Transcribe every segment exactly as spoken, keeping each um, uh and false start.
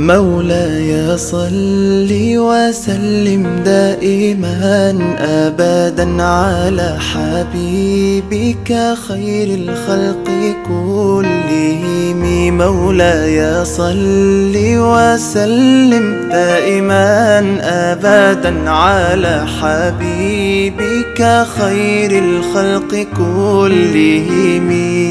مولاي صل وسلم دائما أبدا على حبيبك خير الخلق كلهم. مولاي صل وسلم دائما أبدا على حبيبك خير الخلق كلهم.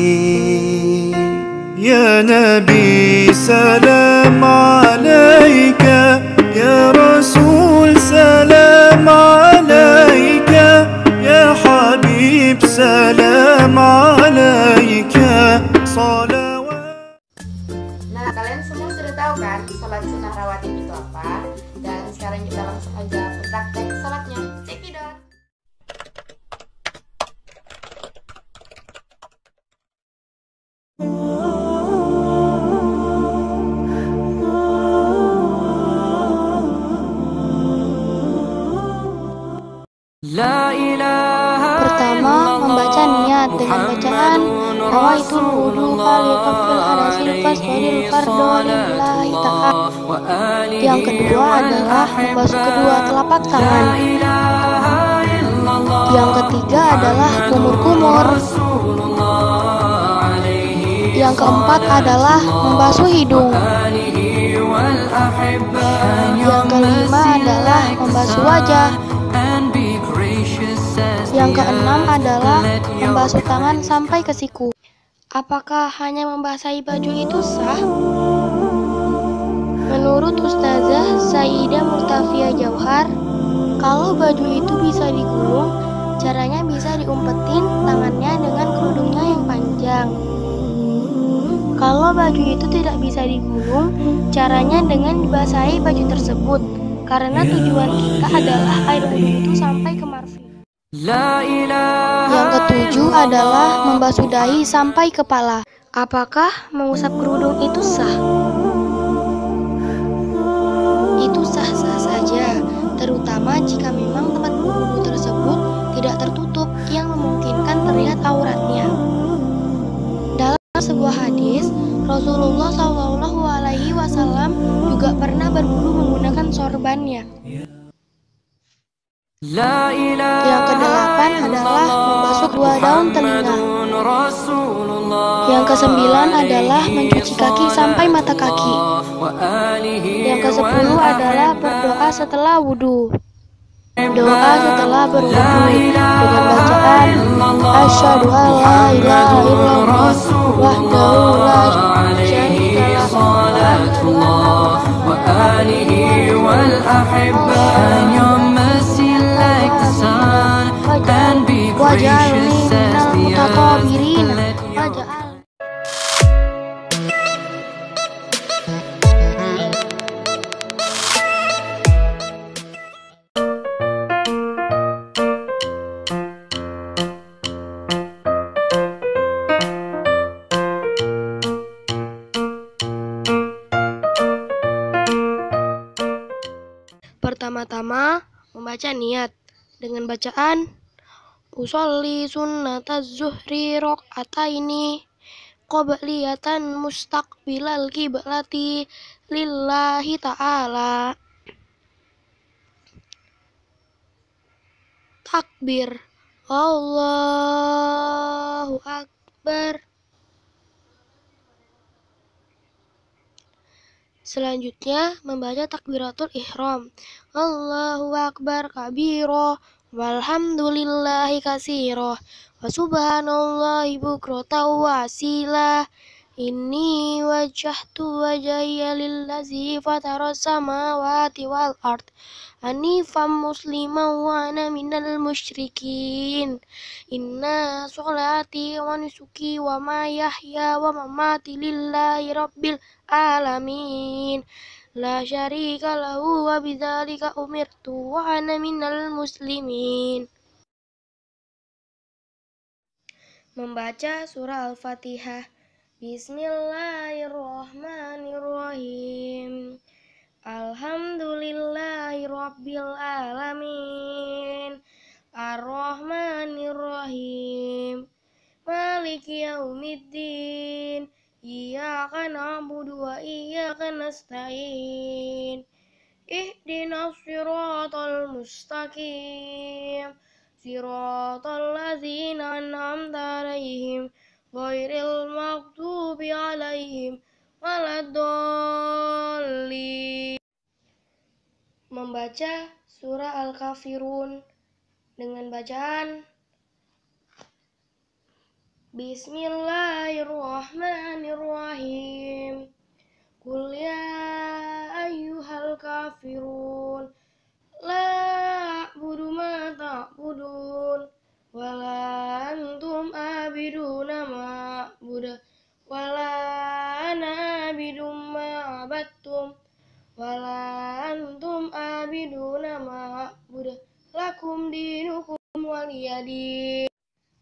يا نبي سلام عليك، يا رسول سلام عليك، يا حبيب سلام عليك صلوات. Nah, kalian semua sudah tahu kan salat sunnah rawatib itu apa? Dan sekarang kita langsung aja ke praktek salatnya. Check it out. Pertama, membaca niat dengan bacaan nawaitul wudu liqafil hadasil fasdil fardhu lillahi ta'ala. Yang kedua adalah membasuh kedua telapak tangan. Yang ketiga adalah kumur-kumur. Yang keempat adalah membasuh hidung. Yang kelima adalah membasuh wajah. Yang keenam adalah membasuh tangan sampai ke siku. Apakah hanya membasahi baju itu sah? Menurut Ustazah Sayyidah Murtafia Jauhar, kalau baju itu bisa digulung, caranya bisa diumpetin tangannya dengan kerudungnya yang panjang. Kalau baju itu tidak bisa digulung, caranya dengan dibasahi baju tersebut, karena tujuan kita adalah air wudhu itu sampai ke marfi. Yang ketujuh adalah membasuh dahi sampai kepala. Apakah mengusap kerudung itu sah? Itu sah-sah saja, terutama jika memang tempat berwudu tersebut tidak tertutup yang memungkinkan terlihat auratnya. Dalam sebuah hadis, Rasulullah shallallahu alaihi wasallam juga pernah berwudu menggunakan sorbannya. Yang kedelapan adalah membasuh dua daun telinga. Yang kesembilan adalah mencuci kaki sampai mata kaki. Yang kesepuluh adalah berdoa setelah wudhu. Doa setelah berwudhu dengan bacaan asyhadu an la ilaha illallah wahdahu la syarika lahu wa alihi wal ahibbah waj'alni minal mutatahhirin waj'al. Pertama-tama membaca niat dengan bacaan usolli sunnataz zuhri raq'ataini qabliyatan mustaqbilal qiblati lillahi ta'ala. Takbir, Allahu Akbar. Selanjutnya membaca takbiratul ihram, Allahu Akbar kabira walhamdulillahi katsira wa subhanallahi bukratan wa asila. Inni wajjahtu wajhiya lillazi fatara samawati wal ard hanifan musliman wa ana minal musyrikin. Inna sholati wa nusuki wa mahyaya wa mamati lillahi rabbil alamin la syarika lahu wa bidzalika umirtu wa ana minal muslimin. Membaca surah Al-Fatihah. Bismillahirrahmanirrahim. Alhamdulillahi rabbil alamin. Ar-Rahmanirrahim. Maliki yaumiddin. iyyaka na'budu wa iyyaka nasta'in. Ihdinas siratal mustaqim. Siratal ladzina an'amta 'alaihim ghairil maghdubi 'alaihim waladdallin. Membaca surah Al-Kafirun dengan bacaan Bismillahirrahmanirrahim. Qul ya ayyuhal kafirun la a'budu ma ta'budun wala antum abiduna ma a'budu wala ana abidum ma abattum wala antum abiduna ma a'budu lakum dinukum waliyadin.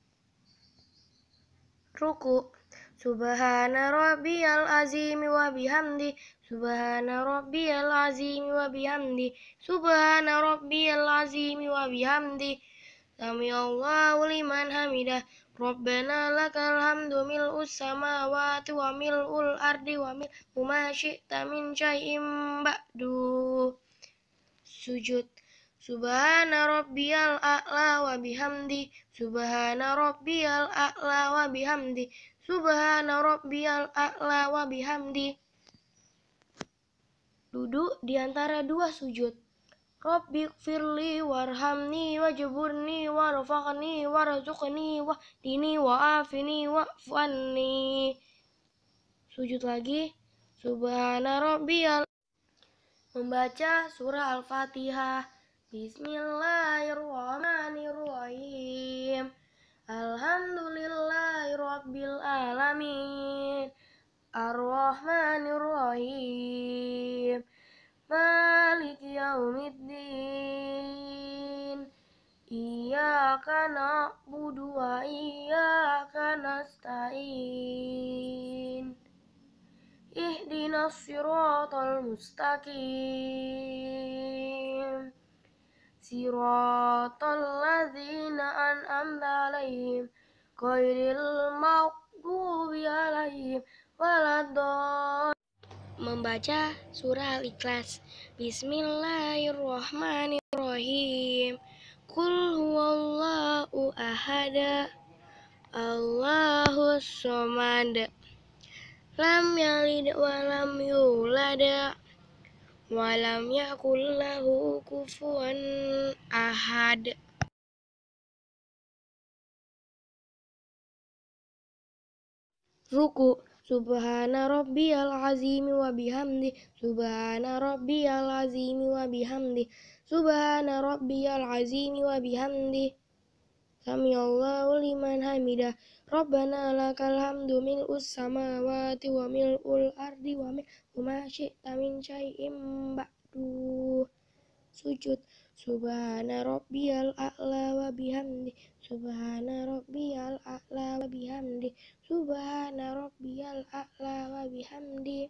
Ruku. Subhana rabbiyal azimi wa bihamdi. Subhana rabbiyal azimi wa bihamdi. Subhana rabbiyal azimi wa bihamdi. Samiallahu liman hamidah. Rabbana lakal hamdu mil'us samawati wa mil'ul ardi wa mil'u ma syi'ta min syai'im ba'du. Sujud. Subhana rabbiyal a'la wa bihamdi. Subhana rabbiyal a'la wa bihamdi. Subhana rabbiyal a'la wa bihamdi. Duduk di antara dua sujud. Rabbighfirli warhamni wajburni warfaqni warzuqni wahdini wa'afini wa'fu anni. Sujud lagi. Subhana rabbiyal. Membaca surah Al-Fatihah. Bismillahirrahmanirrahim. Alhamdulillahi rabbil alamin. Ar-Rahmanirrahim. Maliki yaumiddin. Iyyaka na'budu wa iyyaka nasta'in. Ihdinas siratal mustaqim. Siratal ladzina an'amta 'alaihim ghairil maghdubi 'alaihim waladdallin. Membaca surah Al-Ikhlas. Bismillahirrahmanirrahim. Qul huwallahu ahad. Allahus samad. Lam yalid wa lam yulad wa lam yakul lahu kufuwan ahad. Ruku. Subhana rabbiyal azimi wa bihamdi. Subhana rabbiyal azimi wa bihamdi. Subhana rabbiyal azimi wa bihamdi. Samiallahu liman hamidah. Rabbana lakal hamdu mil'us samawati wa mil'ul ardi wa mil'u ma syi'ta min syai'im ba'du. Sujud. Subhana rabbiyal a'la wa bihamdi. Subhana rabbiyal a'la wa bihamdi. Subhana rabbiyal a'la wa bihamdi.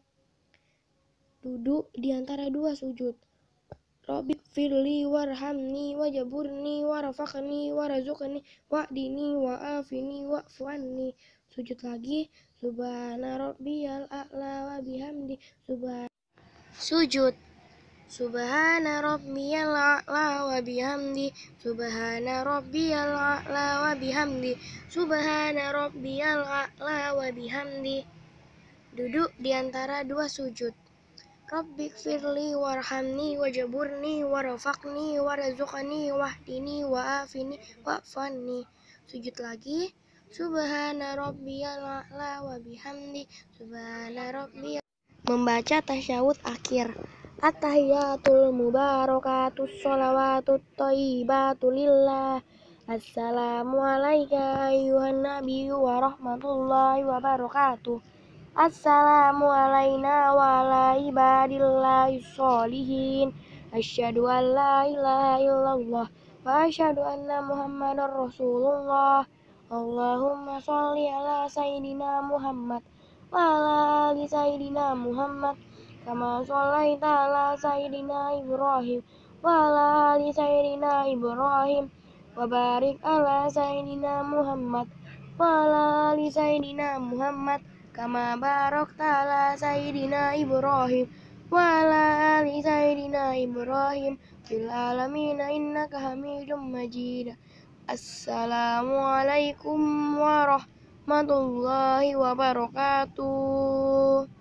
Duduk di antara dua sujud. Rabbighfirli warhamni wajburni warfaqni warzuqni wahdini wa'afini wa'fu anni. Sujud lagi. Subhana rabbiyal a'la wa bihamdi. Subhana. Sujud. Subhana rabbiyal a'la wa bihamdi. Subhana rabbiyal a'la wa bihamdi. Subhana rabbiyal a'la wa bihamdi. Duduk di antara dua sujud. Rabbighfirli warhamni wajburni warfaqni warzuqni wahdini wa'afini wa'fu anni. Sujud lagi. Subhana rabbiyal a'la wa bihamdi. Subhana rabbiyal. Membaca tasyahud akhir. At-tahiyatul mubarakatus sholawatut thayyibatu lillah. Assalamu alayka ayyuhan nabiyyu wa rahmatullahi wa barakatuh. Assalamu alayna wa ala ibadillahi sholihin. Asyhadu an la ilaha illallah wa asyhadu anna muhammadar rasulullah. Allahumma sholli ala sayyidina Muhammad wa ala ali sayyidina Muhammad kama shallaita ala sayyidina Ibrahim wa ala ali sayyidina Ibrahim wa barik ala sayyidina Muhammad wa ala ali sayyidina Muhammad kama barakta ala sayyidina Ibrahim wa ala ali sayyidina Ibrahim fil alamin innaka Hamidum Majid. Assalamualaikum warahmatullahi wabarakatuh.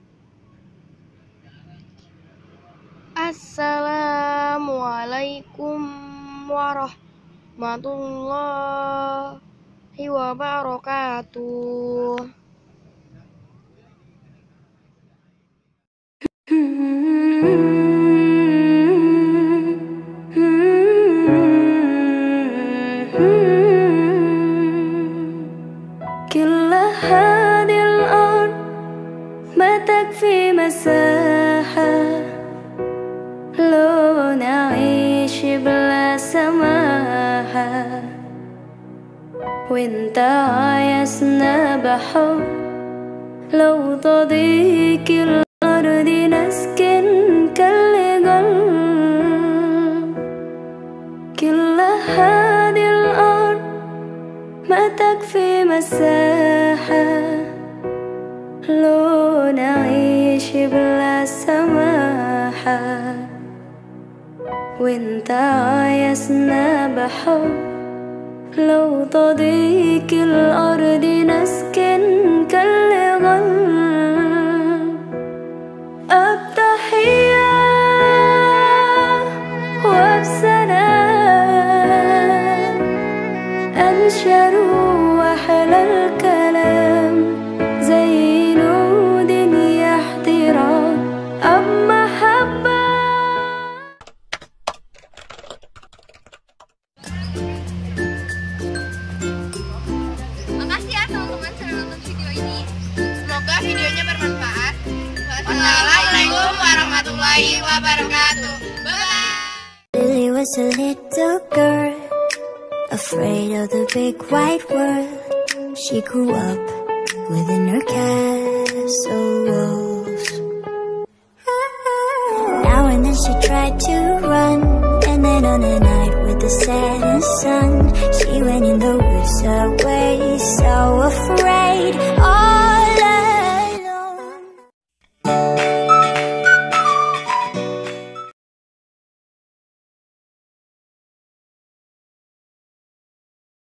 Assalamualaikum warahmatullahi wabarakatuh. كل هذه الأرض ما تكفي مساحة لو نعيش بلا سماحة وانت عايزنا بحب لو تضيق الأرض نسكن كل قلب. كل هذه الأرض ما تكفي مساحة لو نعيش بلا سماحة وانت عايزنا بحب لو تضيق الأرض نسكن كل قلب. التحية وبسلام أنشروا أحلى الكلام زي نود يا احترام أب محبة. Makasih ya teman-teman sudah nonton video ini. Semoga videonya bermanfaat. Wassalamualaikum warahmatullahi wabarakatuh. Bye. Lily was a little girl, afraid of the big white world. She grew up within her castle walls. Now and then she tried to run, and then on a night with the setting sun, she went in the woods away, so afraid.